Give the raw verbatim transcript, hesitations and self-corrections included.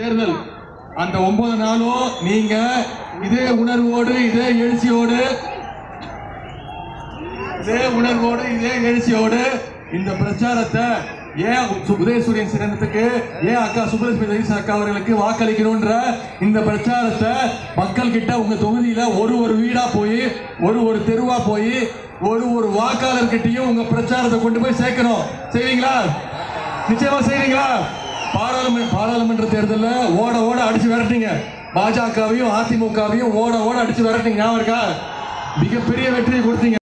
தேர்தல். அந்த ஒன்பது நாளும் நீங்க இதே உணர்வோடு இதே எழுச்சியோடு இதே உணர்வோடு இதே எழுச்சியோடு இந்த பிரச்சாரத்தை ஏன் உதயசூரியன் சின்னத்துக்கு ஏன் அக்கா சுப்புலட்சுமி அக்கா அவர்களுக்கு வாக்களிக்கணும்ன்ற இந்த பிரச்சாரத்தை மக்கள் கிட்ட உங்க தொகுதியில ஒரு ஒரு வீடா போய் ஒரு ஒரு தெருவா போய் ஒரு ஒரு வாக்காளர்கிட்டையும் உங்க பிரச்சாரத்தை கொண்டு போய் சேர்க்கணும். செய்வீங்களா? நிச்சயமா செய்வீங்களா? பாராளுமன்ற பாராளுமன்ற தேர்தலில் ஓட ஓட அடிச்சு விரட்டிங்க. பாஜகவையும் அதிமுகவையும் ஓட ஓட அடிச்சு விரட்டிங்க. ஞாபகம் இருக்கா? மிகப்பெரிய வெற்றியை கொடுத்தீங்க.